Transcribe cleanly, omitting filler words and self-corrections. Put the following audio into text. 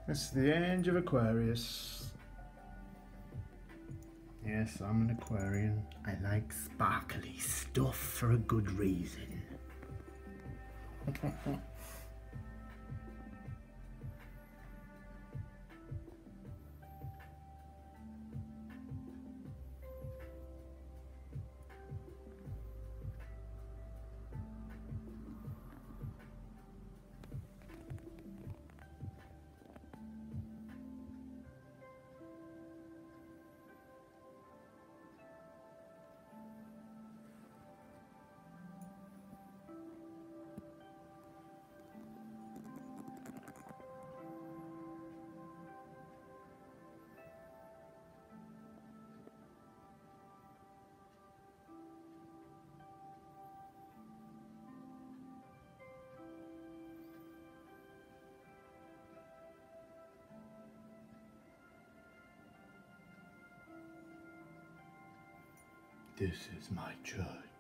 It's the age of Aquarius. Yes, I'm an Aquarian. I like sparkly stuff for a good reason. This is my church.